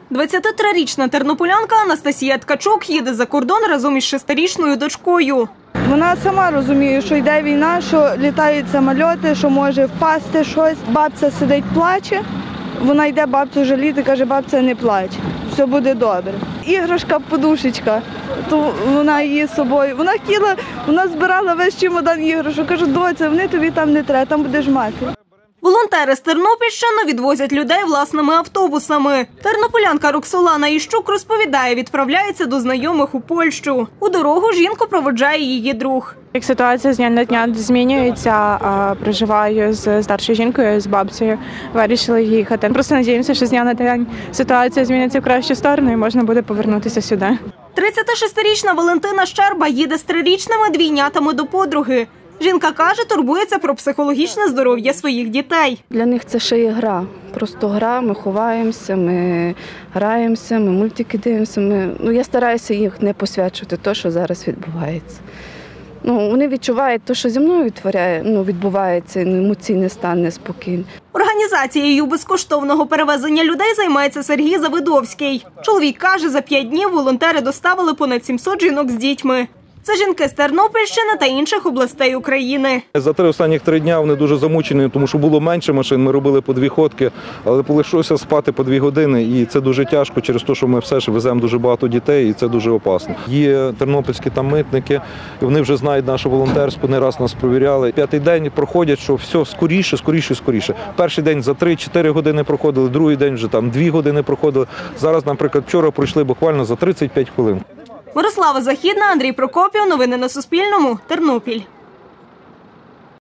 23-річна тернополянка Анастасія Ткачук їде за кордон разом із 6-річною дочкою. Вона сама розуміє, що йде війна, що літають самоліти, що може впасти щось. Бабця сидить, плаче, вона йде бабцю жаліти, каже, бабця не плач, все буде добре. Іграшка, подушечка, то вона її з собою. Вона збирала весь чемодан іграшок, каже, доця, вони тобі там не треба, там будеш мати. Волонтери з Тернопільщини відвозять людей власними автобусами. Тернополянка Роксолана Іщук розповідає, відправляється до знайомих у Польщу. У дорогу жінку проводжає її друг. Як ситуація з дня на дня змінюється, проживаю з старшою жінкою, з бабцею, вирішили їхати. Просто сподіваємося, що з дня на день ситуація зміниться в кращу сторону і можна буде повернутися сюди. 36-річна Валентина Щерба їде з 3-річними двійнятами до подруги. Жінка каже, турбується про психологічне здоров'я своїх дітей. Для них це ще є гра. Просто гра, ми ховаємося, ми граємося, ми мультики дивимося. Я стараюся їх не посвячувати те, що зараз відбувається. Вони відчувають те, що зі мною відбувається, емоційний стан неспокійний. Організацією безкоштовного перевезення людей займається Сергій Завидовський. Чоловік каже, за 5 днів волонтери доставили понад 700 жінок з дітьми. Це жінки з Тернопільщини та інших областей України. За останніх 3 дні вони дуже замучені, тому що було менше машин, ми робили по 2 ходки, але лишилося спати по 2 години, і це дуже тяжко через те, що ми все ж веземо дуже багато дітей, і це дуже опасно. Є тернопільські там митники, і вони вже знають нашу волонтерську, не раз нас провіряли. 5-й день проходять, що все скоріше. Перший день за 3-4 години проходили, другий день вже там 2 години проходили. Зараз, наприклад, вчора пройшли буквально за 35 хвилин. Мирослава Західна, Андрій Прокопів. Новини на Суспільному. Тернопіль.